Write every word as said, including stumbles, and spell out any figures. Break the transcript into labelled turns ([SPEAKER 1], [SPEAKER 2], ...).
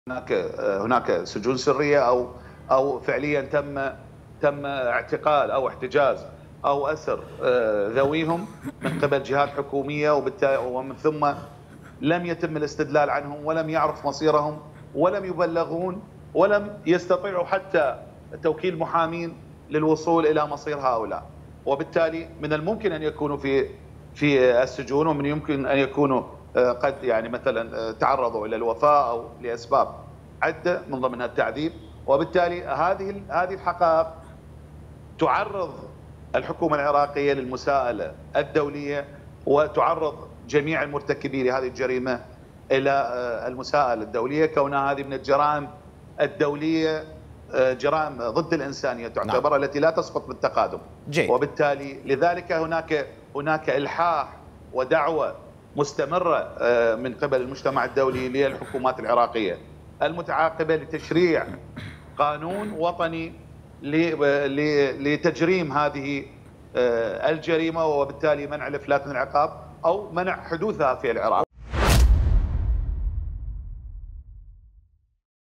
[SPEAKER 1] هناك هناك سجون سريه او او فعليا تم تم اعتقال او احتجاز او اسر ذويهم من قبل جهات حكوميه، وبالتالي ومن ثم لم يتم الاستدلال عنهم ولم يعرف مصيرهم ولم يبلغون ولم يستطيعوا حتى توكيل محامين للوصول الى مصير هؤلاء، وبالتالي من الممكن ان يكونوا في في السجون، ومن يمكن ان يكونوا قد يعني مثلا تعرضوا الى الوفاه او لاسباب عده من ضمنها التعذيب، وبالتالي هذه هذه الحقائق تعرض الحكومه العراقيه للمساءله الدوليه، وتعرض جميع المرتكبين لهذه الجريمه الى المساءله الدوليه، كونها هذه من الجرائم الدوليه، جرائم ضد الانسانيه تعتبر، نعم. التي لا تسقط بالتقادم.
[SPEAKER 2] جيد.
[SPEAKER 1] وبالتالي لذلك هناك هناك الحاح ودعوه مستمره من قبل المجتمع الدولي للحكومات العراقيه المتعاقبه لتشريع قانون وطني لتجريم هذه الجريمه، وبالتالي منع الافلات من العقاب او منع حدوثها في العراق.